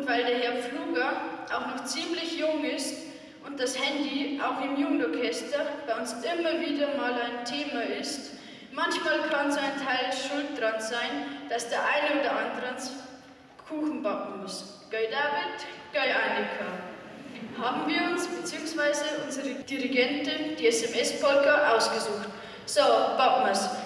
Und weil der Herr Pfluger auch noch ziemlich jung ist und das Handy auch im Jugendorchester bei uns immer wieder mal ein Thema ist, manchmal kann so ein Teil schuld dran sein, dass der eine oder andere Kuchen backen muss. Gell David, gell Annika? Haben wir uns bzw. unsere Dirigentin die SMS-Polka ausgesucht. So, backen wir's.